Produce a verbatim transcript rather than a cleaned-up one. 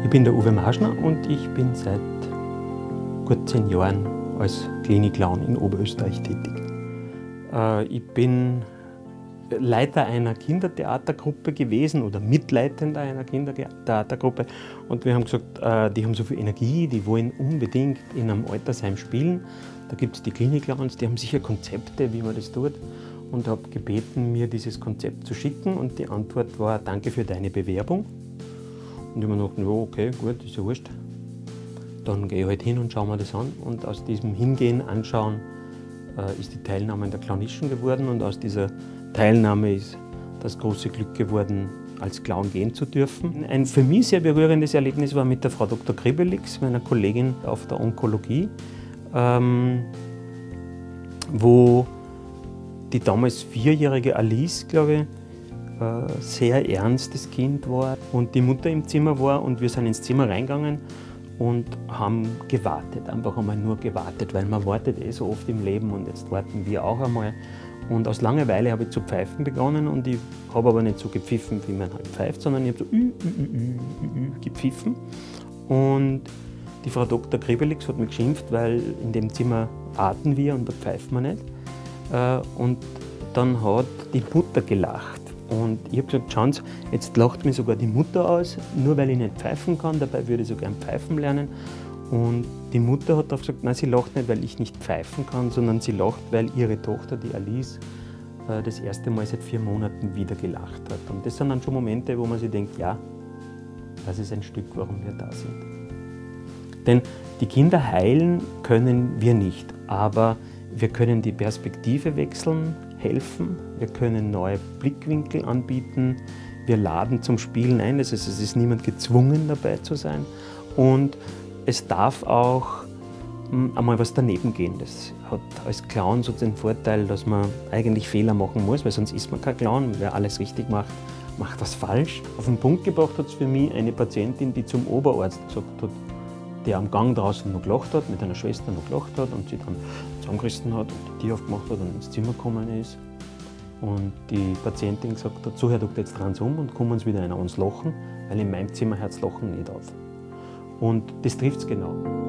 Ich bin der Uwe Marschner und ich bin seit gut zehn Jahren als Klinik-Clown in Oberösterreich tätig. Äh, ich bin Leiter einer Kindertheatergruppe gewesen oder Mitleitender einer Kindertheatergruppe und wir haben gesagt, äh, die haben so viel Energie, die wollen unbedingt in einem Altersheim spielen. Da gibt es die Klinik-Clowns, die haben sicher Konzepte, wie man das tut, und habe gebeten, mir dieses Konzept zu schicken, und die Antwort war: Danke für deine Bewerbung. Und ich habe mir gedacht, ja, okay, gut, ist ja wurscht. Dann gehe ich halt hin und schaue mir das an. Und aus diesem Hingehen, Anschauen äh, ist die Teilnahme in der Clownischen geworden. Und aus dieser Teilnahme ist das große Glück geworden, als Clown gehen zu dürfen. Ein für mich sehr berührendes Erlebnis war mit der Frau Doktor Gribelix, meiner Kollegin auf der Onkologie, ähm, wo die damals vierjährige Alice, glaube ich, sehr ernstes Kind war und die Mutter im Zimmer war, und wir sind ins Zimmer reingegangen und haben gewartet, einfach einmal nur gewartet, weil man wartet eh so oft im Leben, und jetzt warten wir auch einmal. Und aus Langeweile habe ich zu pfeifen begonnen, und ich habe aber nicht so gepfiffen, wie man halt pfeift, sondern ich habe so ü, ü, ü, ü, ü, gepfiffen. Und die Frau Doktor Gribelix hat mich geschimpft, weil in dem Zimmer atmen wir und da pfeifen wir nicht. Und dann hat die Mutter gelacht. Und ich habe gesagt, schauen Sie, jetzt lacht mir sogar die Mutter aus, nur weil ich nicht pfeifen kann, dabei würde ich so gern pfeifen lernen. Und die Mutter hat darauf gesagt, nein, sie lacht nicht, weil ich nicht pfeifen kann, sondern sie lacht, weil ihre Tochter, die Alice, das erste Mal seit vier Monaten wieder gelacht hat. Und das sind dann schon Momente, wo man sich denkt, ja, das ist ein Stück, warum wir da sind. Denn die Kinder heilen können wir nicht, aber wir können die Perspektive wechseln, helfen, wir können neue Blickwinkel anbieten, wir laden zum Spielen ein, das heißt, es ist niemand gezwungen, dabei zu sein, und es darf auch einmal was daneben gehen. Das hat als Clown so den Vorteil, dass man eigentlich Fehler machen muss, weil sonst ist man kein Clown. Wer alles richtig macht, macht was falsch. Auf den Punkt gebracht hat es für mich eine Patientin, die zum Oberarzt gesagt hat, der am Gang draußen noch gelacht hat, mit einer Schwester noch gelacht hat und sie dann zusammengerissen hat und die Tür aufgemacht hat und ins Zimmer gekommen ist. Und die Patientin gesagt hat, so, Herr Doktor, jetzt drehen Sie um und kommen Sie wieder einer ans Lachen, weil in meinem Zimmer hört das Lachen nicht auf. Und das trifft es genau.